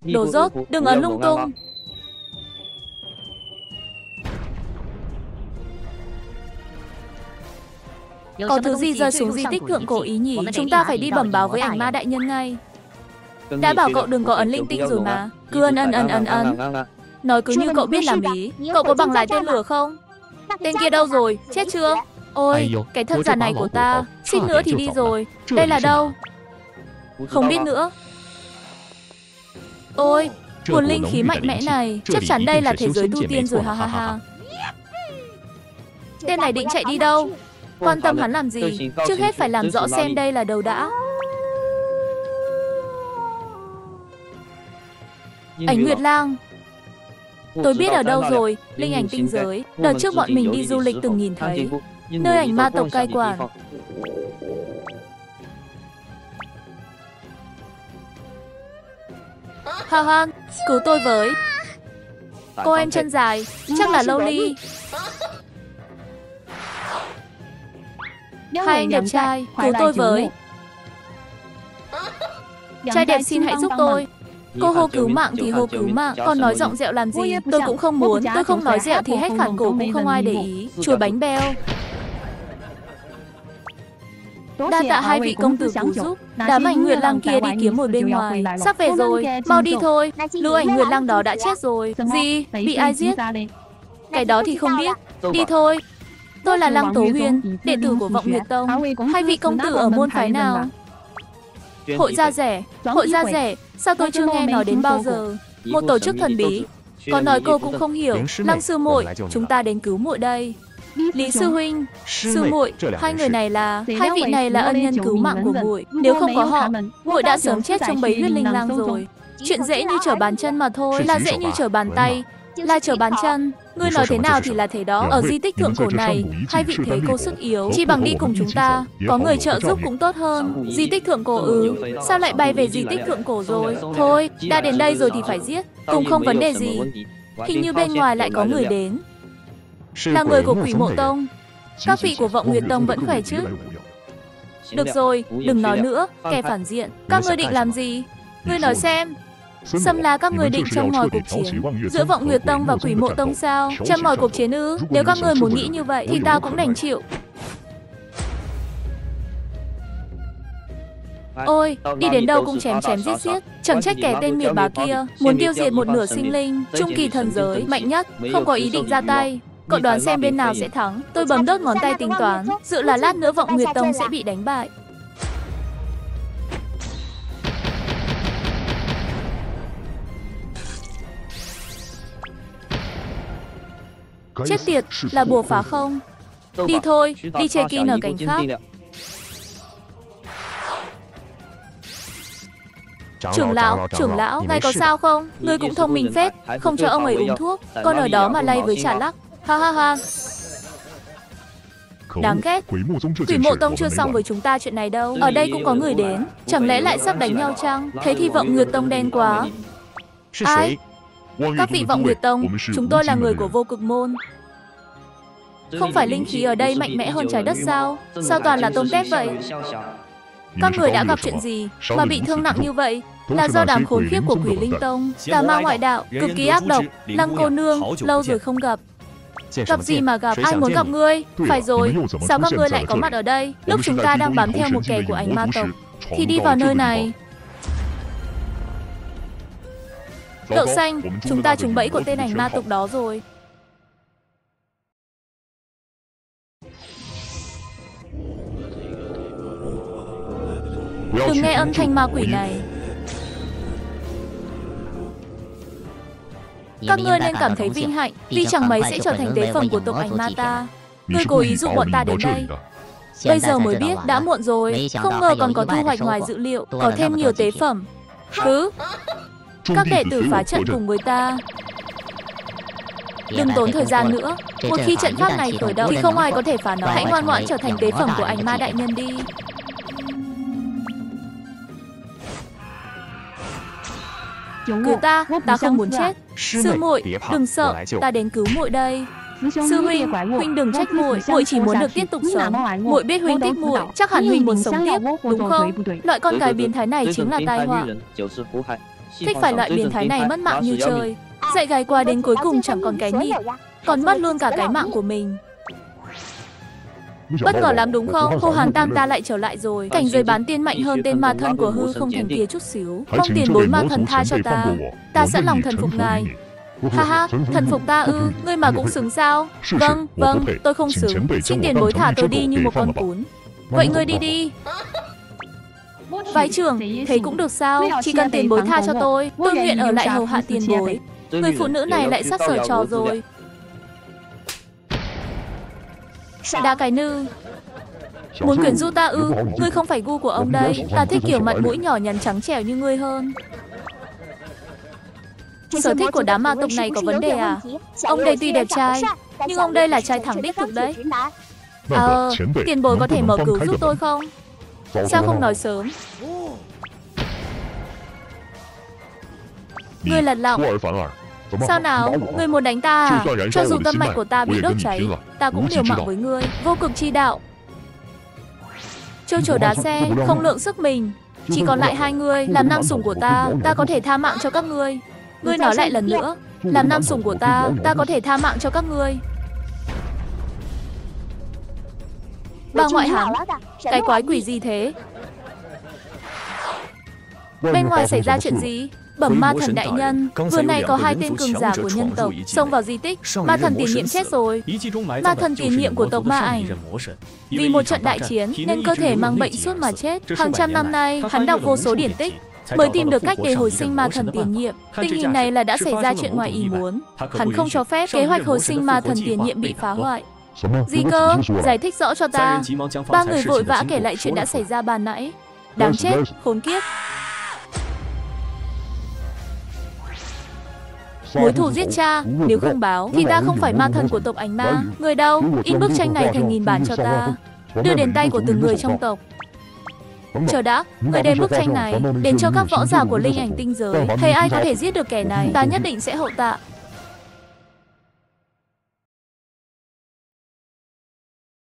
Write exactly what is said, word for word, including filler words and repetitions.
Đồ dốt, đừng ấn lung tung. Có thứ gì rơi xuống di tích thượng cổ ý nhỉ? Chúng ta phải đi bẩm báo với ảnh ma đại nhân ngay. Đã bảo cậu đừng có ấn linh tinh rồi mà. Cứ ấn ấn ấn ấn ấn. Nói cứ như cậu biết làm ý. Cậu có bằng lái tên lửa không? Tên kia đâu rồi? Chết chưa? Ôi, cái thân giả này của ta. Xích nữa thì đi rồi. Đây là đâu? Không biết nữa. Ôi, nguồn linh khí mạnh mẽ này. Chắc chắn đây là thế giới tu tiên rồi, ha ha ha. Tên này định chạy đi đâu? Quan tâm hắn làm gì? Trước hết phải làm rõ xem đây là đâu đã. Ảnh Nguyệt Lang. Tôi biết ở đâu rồi, linh ảnh tinh giới. Đợt trước bọn mình đi du lịch từng nhìn thấy. Nơi ảnh ma tộc cai quản. Ha ha, cứu tôi với. Cô em chân dài, chắc là Lâu Ly. Hai anh đẹp trai, cứu tôi với. Trai đẹp xin hãy giúp tôi. Cô hô cứu mạng thì hô cứu mạng, còn nói giọng dẹo làm gì? Tôi cũng không muốn, tôi không nói dẹo thì hết khản cổ cũng không ai để ý. Chùa bánh beo. Đa tạ hai vị công tử cứu giúp. Đám ảnh Nguyệt Lang kia đi kiếm ở bên ngoài. Sắp về rồi, mau đi thôi. Lũ ảnh Nguyệt Lang đó đã chết rồi. Gì? Bị ai giết? Cái đó thì không biết. Đi thôi. Tôi là Lăng Tố Huyền, đệ tử của Vọng Nguyệt Tông. Hai vị công tử ở môn phái nào? Hội Gia Rẻ. Hội Gia Rẻ? Sao tôi chưa nghe nói đến bao giờ? Một tổ chức thần bí. Có nói cô cũng không hiểu. Lăng sư muội, chúng ta đến cứu muội đây. Lý sư huynh, sư muội, hai người này là, hai vị này là ân nhân cứu mạng của muội. Nếu không có họ, muội đã sớm chết trong bẫy huyết linh lang rồi. Chuyện dễ như trở bàn chân mà thôi, là dễ như trở bàn tay, là trở bàn chân. Ngươi nói thế nào thì là thế đó. Ở di tích thượng cổ này, hai vị thế cô sức yếu, chi bằng đi cùng chúng ta. Có người trợ giúp cũng tốt hơn. Di tích thượng cổ ư? Sao lại bay về di tích thượng cổ rồi? Thôi, đã đến đây rồi thì phải giết. Cùng không vấn đề gì. Hình như bên ngoài lại có người đến. Là người của Quỷ Mộ Tông. Các vị của Vọng Nguyệt Tông vẫn khỏe chứ? Được rồi, đừng nói nữa, kẻ phản diện. Các ngươi định làm gì? Ngươi nói xem. Xâm là các người định châm ngòi cuộc chiến giữa Vọng Nguyệt Tông và Quỷ Mộ Tông sao? Châm ngòi cuộc chiến ư? Nếu các người muốn nghĩ như vậy thì ta cũng đành chịu. Ôi, đi đến đâu cũng chém chém giết giết. Chẳng trách kẻ tên miệt bá kia muốn tiêu diệt một nửa sinh linh trung kỳ thần giới mạnh nhất, không có ý định ra tay. Cậu đoán xem bên nào sẽ thắng? Tôi bấm đốt ngón tay tính toán, dự là lát nữa Vọng Nguyệt Tông sẽ bị đánh bại. Chết tiệt, là bùa phá không? Đi thôi, đi chơi kỳ ở cảnh khác. Trưởng lão, trưởng lão, ngài có sao không? Ngươi cũng thông minh phết, không cho ông ấy uống thuốc. Con ở đó mà lay với trà lắc. Ha ha ha. Đáng ghét. Quỷ Mộ Tông chưa xong với chúng ta chuyện này đâu. Ở đây cũng có người đến. Chẳng lẽ lại sắp đánh nhau chăng? Thế thì Vọng Nguyệt Tông đen quá. Ai? Các vị Vọng Nguyệt Tông, chúng tôi là người của Vô Cực Môn. Không phải linh khí ở đây mạnh mẽ hơn trái đất sao? Sao toàn là tôm tép vậy? Các người đã gặp chuyện gì mà bị thương nặng như vậy? Là do đám khốn khiếp của Quỷ Linh Tông, tà ma ngoại đạo, cực kỳ ác độc. Lăng cô nương, lâu rồi không gặp. Gặp gì mà gặp, ai muốn gặp ngươi? Phải rồi, sao các ngươi lại có mặt ở đây? Lúc chúng ta đang bám theo một kẻ của ảnh ma tộc thì đi vào nơi này. Đậu xanh, chúng ta trúng bẫy của tên ảnh ma tộc đó rồi. Đừng nghe âm thanh ma quỷ này. Các ngươi nên cảm thấy vinh hạnh, vì chẳng mấy sẽ trở thành tế phẩm của tộc ảnh ma ta. Ngươi cố ý dụ bọn ta đến đây. Bây giờ mới biết, đã muộn rồi. Không ngờ còn có thu hoạch ngoài dự liệu, có thêm nhiều tế phẩm. Cứ các đệ tử phá trận cùng với ta. Đừng tốn thời gian nữa. Một khi trận pháp này khởi động thì không ai có thể phá nó. Hãy ngoan ngoãn trở thành tế phẩm của ảnh ma đại nhân đi. Cứu ta, ta không muốn chết. Sư muội, đừng sợ, ta đến cứu muội đây. Sư huynh, huynh đừng trách muội, muội chỉ muốn được tiếp tục sống. Muội biết huynh thích muội, chắc hẳn huynh muốn sống tiếp, đúng không? Loại con gái biến thái này chính là tai họa. Thích phải loại biến thái này mất mạng như trời. Dạy gái qua đến cuối cùng chẳng còn cái nhịp, còn mất luôn cả cái mạng của mình. Bất ngờ lắm đúng không? Hồ Hàn Tam ta lại trở lại rồi. Cảnh giới bán tiên mạnh hơn tên ma thân của hư không thần kia chút xíu. Mong tiền bối ma thần tha cho ta. Ta sẵn lòng thần phục ngài. Ha ha, thần phục ta ư? Ngươi mà cũng xứng sao? Vâng, vâng, tôi không xứng. Xin tiền bối thả tôi đi như một con cún. Vậy ngươi đi đi. Vái trưởng, thế cũng được sao? Chỉ cần tiền bối tha cho tôi, tôi nguyện ở lại hầu hạ tiền bối. Người phụ nữ này lại sắp sửa trò rồi. Đã cái nư. Muốn quyến rũ ta ư? Ngươi không phải gu của ông đây. Ta thích kiểu mặt mũi nhỏ nhắn trắng trẻo như ngươi hơn. Sở thích của đám ma tộc này có vấn đề à? Ông đây tuy đẹp trai, nhưng ông đây là trai thẳng đích thực đấy. Ờ, à, tiền bối có thể mở cứu giúp tôi không? Sao không nói sớm? Ngươi lật lọng. Sao nào? Ngươi muốn đánh ta à? Cho dù tâm mạch của ta bị đốt cháy, ta cũng liều mạng với ngươi. Vô cực chi đạo. Trâu chở đá xe, không lượng sức mình. Chỉ còn lại hai người, làm nam sủng của ta, ta có thể tha mạng cho các ngươi. Ngươi nói lại lần nữa, làm nam sủng của ta, ta có thể tha mạng cho các ngươi. Bà ngoại hắn, cái quái quỷ gì thế? Bên ngoài xảy ra chuyện gì? Bẩm ma thần đại nhân, vừa nay có hai tên cường giả của nhân tộc xông vào di tích. Ma thần tiền nhiệm chết rồi. Ma thần tiền nhiệm của tộc ma ảnh vì một trận đại chiến nên cơ thể mang bệnh suốt mà chết. Hàng trăm năm nay, hắn đọc vô số điển tích mới tìm được cách để hồi sinh ma thần tiền nhiệm. Tình hình này là đã xảy ra chuyện ngoài ý muốn. Hắn không cho phép kế hoạch hồi sinh ma thần tiền nhiệm bị phá hoại. Gì cơ? Giải thích rõ cho ta. Ba người vội vã kể lại chuyện đã xảy ra ban nãy. Đáng chết, khốn kiếp. Mối thù giết cha, nếu không báo thì ta không phải ma thần của tộc Ánh Ma. Người đâu? In bức tranh này thành nghìn bản cho ta, đưa đến tay của từng người trong tộc. Chờ đã, người đem bức tranh này đến cho các võ giả của linh ảnh tinh giới. Thấy ai có thể giết được kẻ này, ta nhất định sẽ hậu tạ.